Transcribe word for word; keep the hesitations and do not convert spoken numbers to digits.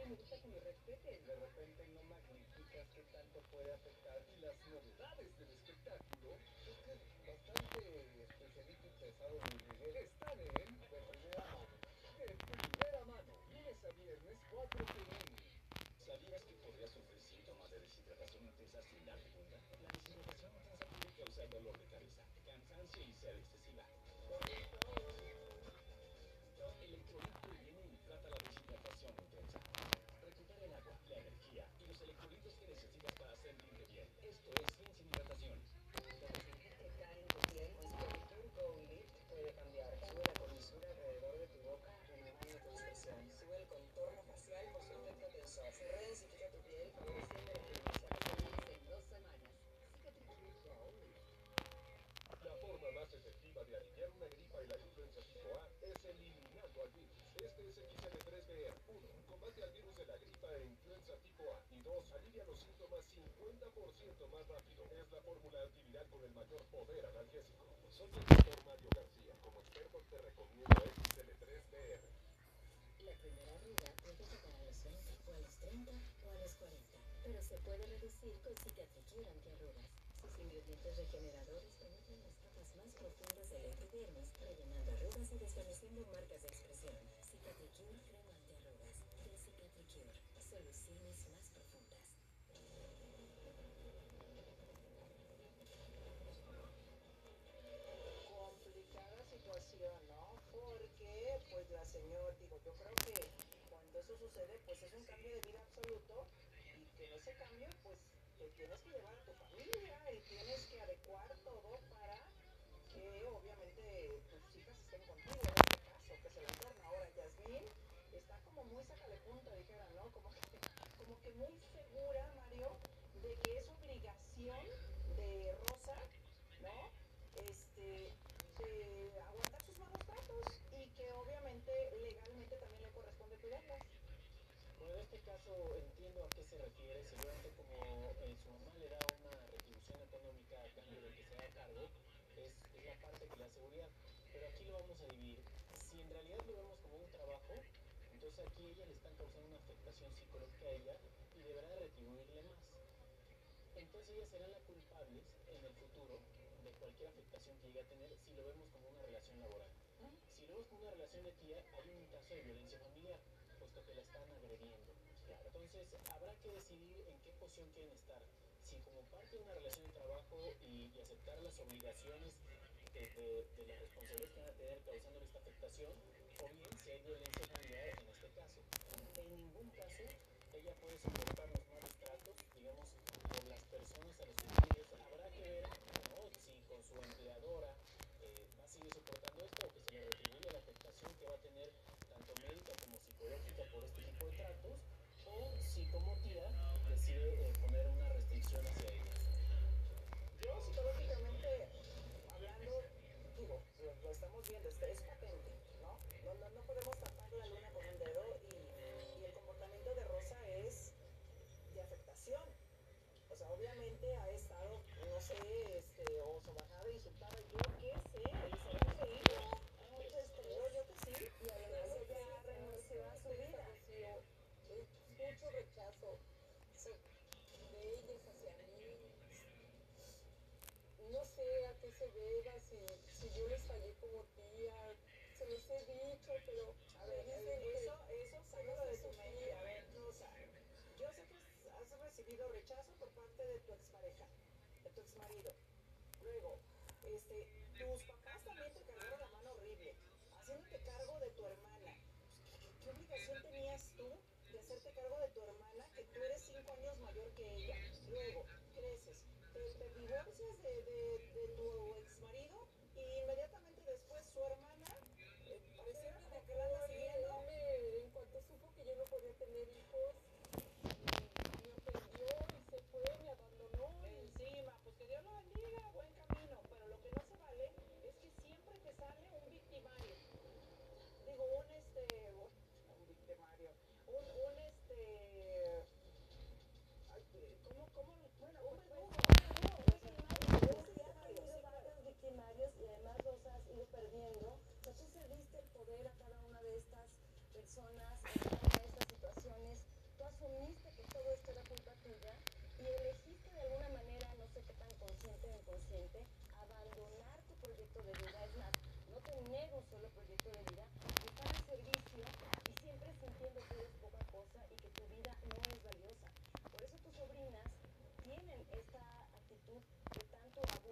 me gusta que me respeten. De repente no magnificas qué tanto puede afectar y las novedades del espectáculo, es que es bastante especialito y pesado mi Miguel, están en De Primera Mano. De Primera Mano, lunes a viernes, cuatro p m. ¿Sabías que podrías sufrir síntomas de deshidratación intensa sin darte cuenta? La deshidratación intensa puede causar dolor de cabeza, cansancio y sed excesiva. Electrolit previene y trata la deshidratación intensa. Recupera el agua, la energía y los electrolitos que necesitas para sentirte bien. Esto es Ciencia en Hidratación. La retención que cae en tu piel, Moisture Go Lift puede cambiar. Sube la comisura alrededor de tu boca, renovando tu expresión. Sube el contorno facial por su efecto tensor. Se redensifica tu piel, favoreciendo la rejuvenecimiento en dos semanas. Cicatricure Go Lift. La forma más efectiva de aliviar una gripa y la influenza tipo A es eliminando al virus. Este es X L tres B R. uno. Combate al virus de la gripa e influenza tipo A. Y dos. Alivia los síntomas cincuenta por ciento más rápido. Es la fórmula antiviral con el mayor poder analgésico. Soy el doctor Mario García. Como experto te recomiendo X L tres B R. La primera arruga puede llegar a los veinte o a los treinta o a los cuarenta, pero se puede reducir con Cicatricure antiarrugas. Sus ingredientes regeneradores penetran las capas más profundas de la epidermis, rellenando arrugas y desvaneciendo marcas de expresión. Cicatricure crema antiarrugas de Cicatricure. Soluciones más profundas. Complicada situación, ¿no? Porque, pues la señora, digo, yo creo que cuando eso sucede, pues es un cambio de vida absoluto y que en ese cambio, pues te tienes que llevar a tu familia y tienes que adecuar todo para que obviamente tus hijas estén contigo en este caso, que es el entorno. Ahora, Yasmín está como muy sácale punta, dijera, ¿no? Como que, como que muy segura, Mario, de que es obligación de Rosa, ¿no? Este, de aguantar sus malos tratos y que obviamente legalmente también le corresponde cuidarlas. Bueno, en este caso entiendo a qué se refiere, seguramente como eh, su mamá le da una retribución económica a cambio de que se haga cargo, es, es la parte que le da seguridad, pero aquí lo vamos a dividir. Si en realidad lo vemos como un trabajo, entonces aquí ella le están causando una afectación psicológica a ella y deberá de retribuirle más. Entonces ellas serán las culpables en el futuro de cualquier afectación que llegue a tener si lo vemos como una relación laboral. Si lo vemos como una relación de tía, hay un caso de violencia familiar, puesto que la están agrediendo. Claro. Entonces habrá que decidir en qué posición quieren estar. Si como parte de una relación de trabajo y, y aceptar las obligaciones de, de, de las responsabilidades que van a tener causándole esta afectación, o bien si hay violencia familiar en este caso. En ningún caso ella puede soportar los malos tratos, digamos, por las personas a los que quieres. Habrá que ver, ¿no? Si con su empleadora eh, va a seguir soportando esto o que se le retribuye la afectación que va a tener tanto médica como psicológica por este tipo de tratos, o si como tía decide eh, poner una restricción hacia ella. Yo psicológicamente hablando, digo, lo, lo estamos viendo, es, es patente, ¿no? No, ¿no? No podemos tapar la luna con un dedo y, y el comportamiento de Rosa es de afectación. O sea, obviamente ha estado, no sé, este, o sobajada, insultada, yo qué sé, y se la ha creído. Entonces, creo yo que sí, y además ella renunció a su vida. Es mucho rechazo so- de ellos hacia mí. No sé a qué se deba, si, si yo les fallé como tía, se los he dicho, pero A me ver, dicen eh, que, eso, eso que los sácalo de hace tu mente. sufrir. A ver, Rosa, yo sé que has recibido rechazo por parte de tu expareja, de tu exmarido. Luego, este, tus papás también te cargaron la mano horrible, haciéndote cargo de tu hermana. Pues, ¿qué, qué obligación tenías tú de hacerte cargo de tu hermana, que tú eres cinco años mayor que ella? Luego, creces, te, te divorcias de, de, de tu exmarido y inmediatamente después su hermana, eh, Él pareciera me como que la anda dejó, él, me, él siguiendo. me, en cuanto supo que yo no podía tener hijos, mm, me ofendió y se fue, me abandonó y Encima, pues que Dios lo bendiga, buen camino, pero lo que no se vale es que siempre te sale un victimario. Digo, un este, un, un victimario, un, un este, ay, ¿cómo, cómo? Bueno, un pues, pues verdugo, un verdugo, un o sea, victimario. un Entonces ha victimario, tenido sí, claro. varios victimarios y además Rosa has ido perdiendo. O sea, tú cediste el poder a cada una de estas personas, en cada una de estas situaciones asumiste que todo esto era culpa tuya y elegiste de alguna manera, no sé qué tan consciente o inconsciente, abandonar tu proyecto de vida. Es más, no te niego un solo proyecto de vida, estar al servicio